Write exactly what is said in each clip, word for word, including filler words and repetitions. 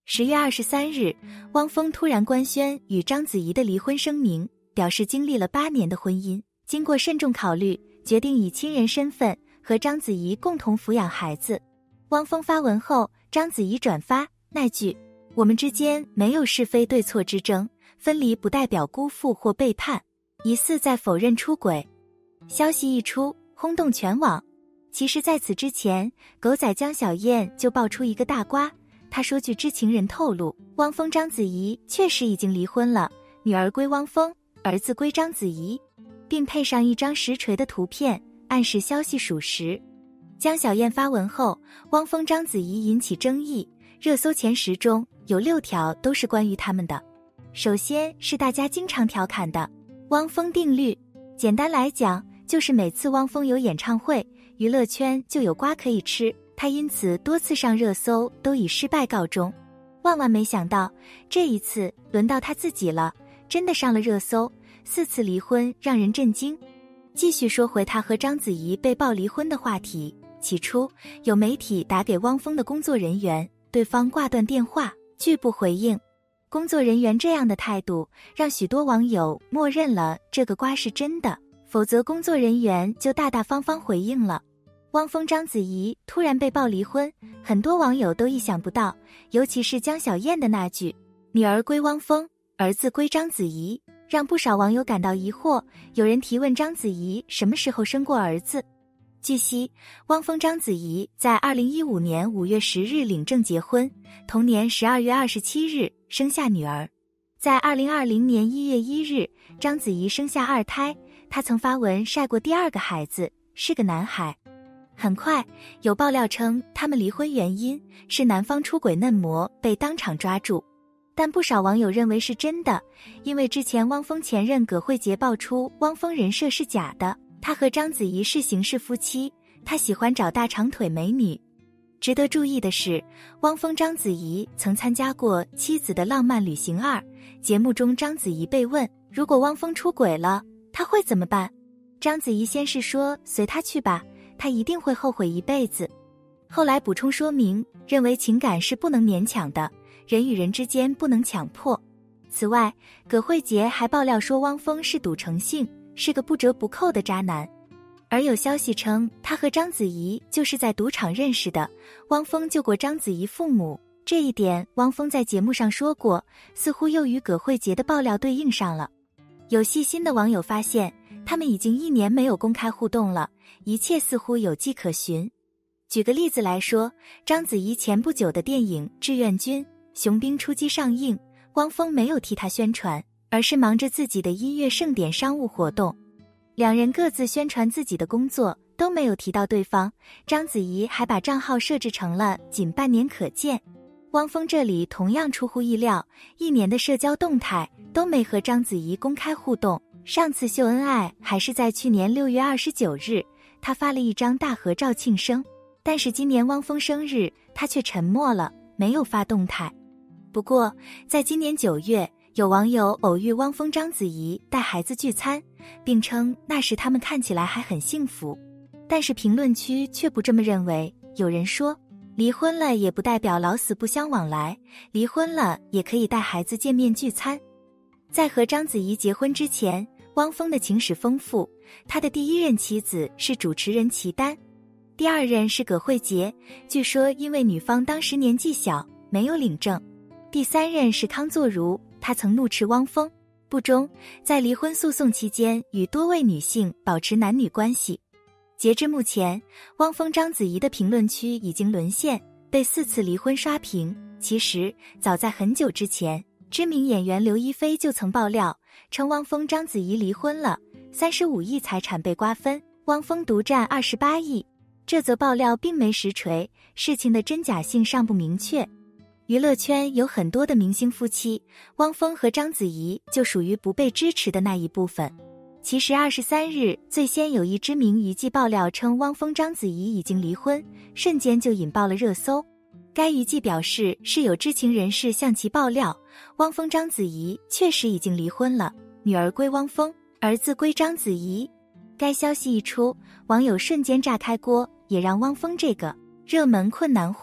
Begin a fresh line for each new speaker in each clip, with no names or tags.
十月二十三日，汪峰突然官宣与章子怡的离婚声明，表示经历了八年的婚姻，经过慎重考虑，决定以亲人身份和章子怡共同抚养孩子。汪峰发文后，章子怡转发那句“我们之间没有是非对错之争，分离不代表辜负或背叛”，疑似在否认出轨。消息一出，轰动全网。其实在此之前，狗仔江小燕就爆出一个大瓜。他说据知情人透露，汪峰章子怡确实已经离婚了，女儿归汪峰，儿子归章子怡，并配上一张实锤的图片，暗示消息属实。江小燕发文后，汪峰章子怡引起争议，热搜前十中有六条都是关于他们的。首先是大家经常调侃的汪峰定律，简单来讲，就是每次汪峰有演唱会，娱乐圈就有瓜可以吃，他因此多次上热搜都以失败告终。万万没想到，这一次轮到他自己了，真的上了热搜，四次离婚让人震惊。继续说回他和章子怡被曝离婚的话题，起初有媒体打给汪峰的工作人员，对方挂断电话，拒不回应。工作人员这样的态度，让许多网友默认了这个瓜是真的，否则工作人员就大大方方回应了。汪峰章子怡突然被曝离婚，很多网友都意想不到，尤其是江小燕的那句女儿归汪峰，儿子归章子怡，让不少网友感到疑惑。有人提问章子怡什么时候生过儿子。据悉，汪峰章子怡在二零一五年五月十日领证结婚，同年十二月二十七日生下女儿。在二零二零年一月一日，章子怡生下二胎，她曾发文晒过第二个孩子，是个男孩。很快有爆料称他们离婚原因是男方出轨嫩模被当场抓住，但不少网友认为是真的，因为之前汪峰前任葛慧杰爆出汪峰人设是假的，他和章子怡是形式夫妻，他喜欢找大长腿美女。值得注意的是，汪峰章子怡曾参加过《妻子的浪漫旅行二》，节目中章子怡被问如果汪峰出轨了他会怎么办，章子怡先是说随他去吧，他一定会后悔一辈子。后来补充说明，认为情感是不能勉强的，人与人之间不能强迫。此外，葛慧杰还爆料说汪峰是赌成性，是个不折不扣的渣男。而有消息称他和章子怡就是在赌场认识的，汪峰救过章子怡父母，这一点汪峰在节目上说过，似乎又与葛慧杰的爆料对应上了。有细心的网友发现，他们已经一年没有公开互动了，一切似乎有迹可循。举个例子来说，章子怡前不久的电影《志愿军：雄兵出击》上映，汪峰没有替她宣传，而是忙着自己的音乐盛典商务活动。两人各自宣传自己的工作，都没有提到对方。章子怡还把账号设置成了仅半年可见。汪峰这里同样出乎意料，一年的社交动态都没和章子怡公开互动。上次秀恩爱还是在去年六月二十九日，他发了一张大合照庆生。但是今年汪峰生日，他却沉默了，没有发动态。不过，在今年九月，有网友偶遇汪峰章子怡带孩子聚餐，并称那时他们看起来还很幸福。但是评论区却不这么认为，有人说，离婚了也不代表老死不相往来，离婚了也可以带孩子见面聚餐。在和章子怡结婚之前，汪峰的情史丰富，他的第一任妻子是主持人齐丹，第二任是葛慧杰，据说因为女方当时年纪小，没有领证。第三任是康作如，他曾怒斥汪峰不忠，在离婚诉讼期间与多位女性保持男女关系。截至目前，汪峰章子怡的评论区已经沦陷，被四次离婚刷屏。其实早在很久之前，知名演员刘亦菲就曾爆料称汪峰章子怡离婚了，三十五亿财产被瓜分，汪峰独占二十八亿。这则爆料并没实锤，事情的真假性尚不明确。娱乐圈有很多的明星夫妻，汪峰和章子怡就属于不被支持的那一部分。其实二十三日最先有一知名娱记爆料称汪峰章子怡已经离婚，瞬间就引爆了热搜。该娱记表示是有知情人士向其爆料，汪峰章子怡确实已经离婚了，女儿归汪峰，儿子归章子怡。该消息一出，网友瞬间炸开锅，也让汪峰这个热门困难户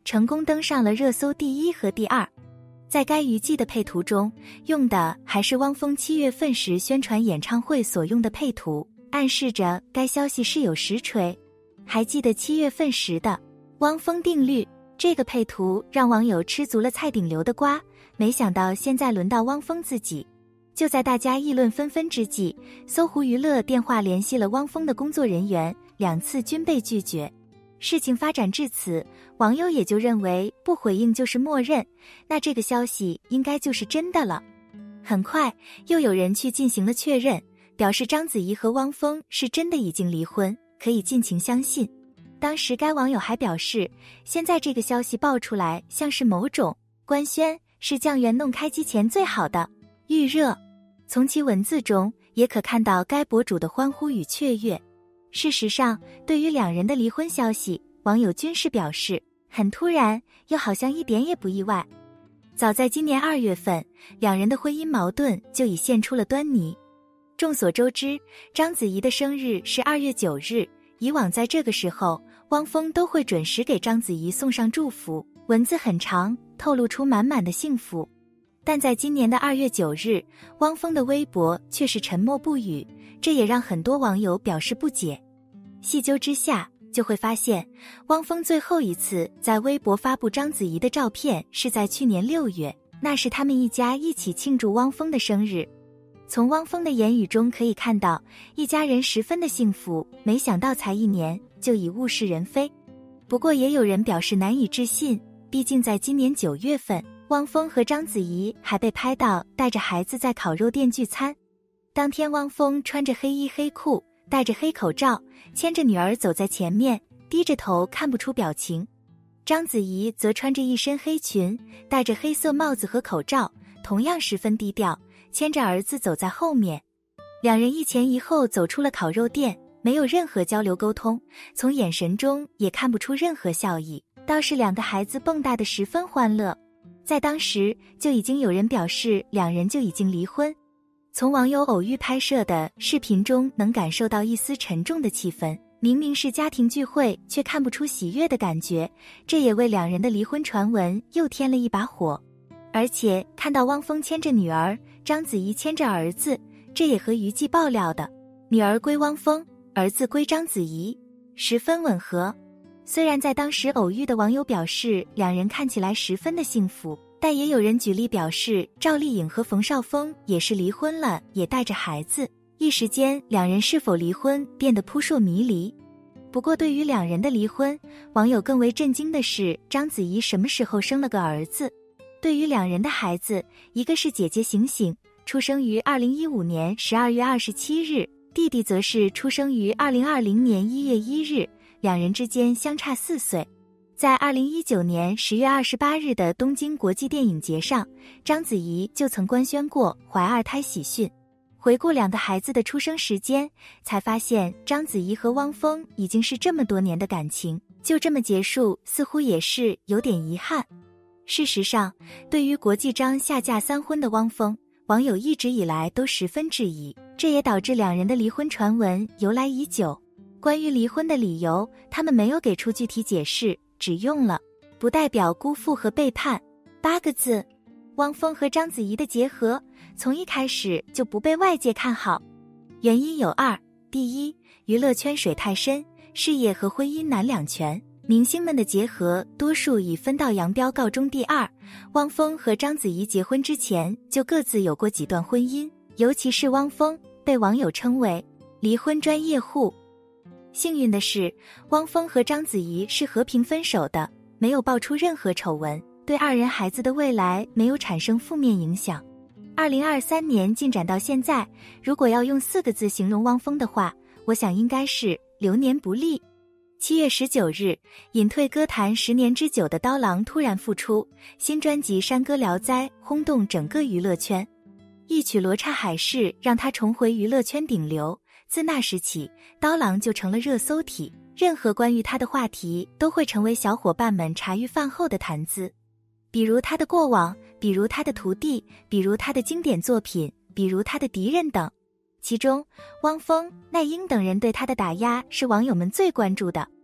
成功登上了热搜第一和第二。在该娱记的配图中，用的还是汪峰七月份时宣传演唱会所用的配图，暗示着该消息是有实锤。还记得七月份时的汪峰定律，这个配图让网友吃足了蔡顶流的瓜，没想到现在轮到汪峰自己。就在大家议论纷纷之际，搜狐娱乐电话联系了汪峰的工作人员，两次均被拒绝。事情发展至此，网友也就认为不回应就是默认，那这个消息应该就是真的了。很快又有人去进行了确认，表示章子怡和汪峰是真的已经离婚，可以尽情相信。当时该网友还表示，现在这个消息爆出来像是某种官宣，是酱园弄开机前最好的预热。从其文字中也可看到该博主的欢呼与雀跃。事实上，对于两人的离婚消息，网友均是表示很突然，又好像一点也不意外。早在今年二月份，两人的婚姻矛盾就已现出了端倪。众所周知，章子怡的生日是二月九日，以往在这个时候，汪峰都会准时给章子怡送上祝福，文字很长，透露出满满的幸福。但在今年的二月九日，汪峰的微博却是沉默不语，这也让很多网友表示不解。细究之下，就会发现，汪峰最后一次在微博发布章子怡的照片是在去年六月，那时他们一家一起庆祝汪峰的生日。从汪峰的言语中可以看到，一家人十分的幸福，没想到才一年就已物是人非。不过也有人表示难以置信，毕竟在今年九月份，汪峰和章子怡还被拍到带着孩子在烤肉店聚餐。当天汪峰穿着黑衣黑裤，戴着黑口罩，牵着女儿走在前面，低着头看不出表情。章子怡则穿着一身黑裙，戴着黑色帽子和口罩，同样十分低调，牵着儿子走在后面。两人一前一后走出了烤肉店，没有任何交流沟通，从眼神中也看不出任何笑意，倒是两个孩子蹦跶得十分欢乐。在当时就已经有人表示两人就已经离婚。从网友偶遇拍摄的视频中能感受到一丝沉重的气氛，明明是家庭聚会，却看不出喜悦的感觉，这也为两人的离婚传闻又添了一把火。而且看到汪峰牵着女儿，章子怡牵着儿子，这也和娱记爆料的女儿归汪峰，儿子归章子怡十分吻合。虽然在当时偶遇的网友表示两人看起来十分的幸福，但也有人举例表示赵丽颖和冯绍峰也是离婚了，也带着孩子，一时间两人是否离婚变得扑朔迷离。不过对于两人的离婚，网友更为震惊的是章子怡什么时候生了个儿子。对于两人的孩子，一个是姐姐醒醒，出生于二零一五年十二月二十七日，弟弟则是出生于二零二零年一月一日，两人之间相差四岁。在二零一九年十月二十八日的东京国际电影节上，章子怡就曾官宣过怀二胎喜讯。回顾两个孩子的出生时间，才发现章子怡和汪峰已经是这么多年的感情，就这么结束，似乎也是有点遗憾。事实上，对于国际章下嫁三婚的汪峰，网友一直以来都十分质疑，这也导致两人的离婚传闻由来已久。关于离婚的理由，他们没有给出具体解释，只用了不代表辜负和背叛八个字。汪峰和章子怡的结合从一开始就不被外界看好，原因有二：第一，娱乐圈水太深，事业和婚姻难两全，明星们的结合多数以分道扬镳告终。第二，汪峰和章子怡结婚之前就各自有过几段婚姻，尤其是汪峰被网友称为离婚专业户。幸运的是，汪峰和章子怡是和平分手的，没有爆出任何丑闻，对二人孩子的未来没有产生负面影响。二零二三年进展到现在，如果要用四个字形容汪峰的话，我想应该是流年不利。七月十九日，隐退歌坛十年之久的刀郎突然复出，新专辑《山歌聊斋》轰动整个娱乐圈，一曲《罗刹海市》让他重回娱乐圈顶流。自那时起，刀郎就成了热搜体，任何关于他的话题都会成为小伙伴们茶余饭后的谈资。比如他的过往，比如他的徒弟，比如他的经典作品，比如他的敌人等。其中，汪峰、那英等人对他的打压是网友们最关注的。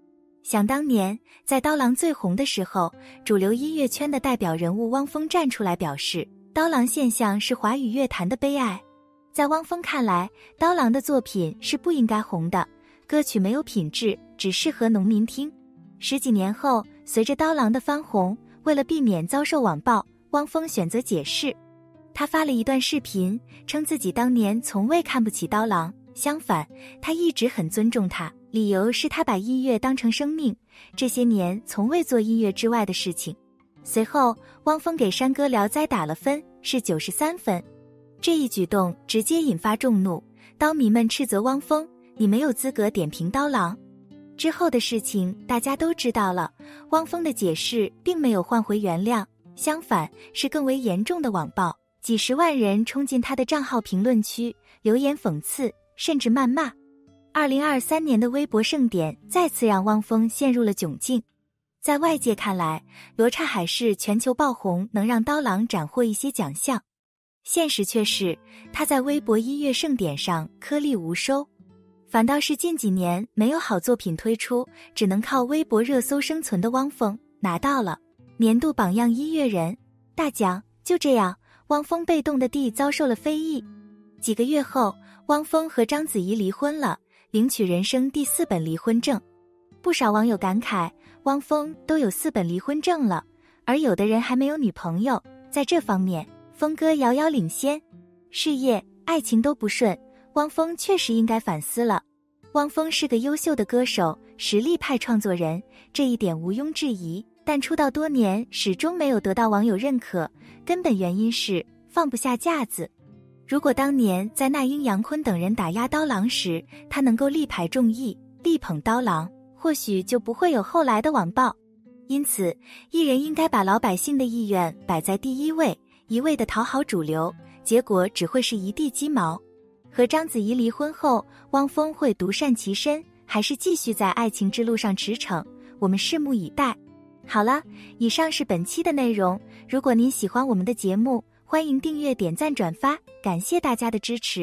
想当年，在刀郎最红的时候，主流音乐圈的代表人物汪峰站出来表示，刀郎现象是华语乐坛的悲哀。在汪峰看来，刀郎的作品是不应该红的，歌曲没有品质，只适合农民听。十几年后，随着刀郎的翻红，为了避免遭受网暴，汪峰选择解释。他发了一段视频，称自己当年从未看不起刀郎，相反，他一直很尊重他，理由是他把音乐当成生命，这些年从未做音乐之外的事情。随后，汪峰给山歌《聊斋》打了分，是九十三分。这一举动直接引发众怒，刀迷们斥责汪峰，你没有资格点评刀郎。之后的事情大家都知道了，汪峰的解释并没有换回原谅，相反是更为严重的网暴，几十万人冲进他的账号评论区，留言讽刺，甚至谩骂。二零二三年的微博盛典再次让汪峰陷入了窘境。在外界看来，罗刹海市全球爆红能让刀郎斩获一些奖项，现实却是他在微博音乐盛典上颗粒无收，反倒是近几年没有好作品推出，只能靠微博热搜生存的汪峰拿到了年度榜样音乐人大奖。就这样，汪峰被动的地遭受了非议。几个月后，汪峰和章子怡离婚了，领取人生第四本离婚证。不少网友感慨，汪峰都有四本离婚证了，而有的人还没有女朋友，在这方面峰哥遥遥领先。事业、爱情都不顺，汪峰确实应该反思了。汪峰是个优秀的歌手，实力派创作人，这一点毋庸置疑，但出道多年始终没有得到网友认可，根本原因是放不下架子。如果当年在那英、杨坤等人打压刀郎时，他能够力排众议，力捧刀郎，或许就不会有后来的网暴。因此，艺人应该把老百姓的意愿摆在第一位，一味的讨好主流，结果只会是一地鸡毛。和章子怡离婚后，汪峰会独善其身，还是继续在爱情之路上驰骋？我们拭目以待。好了，以上是本期的内容。如果您喜欢我们的节目，欢迎订阅、点赞、转发，感谢大家的支持。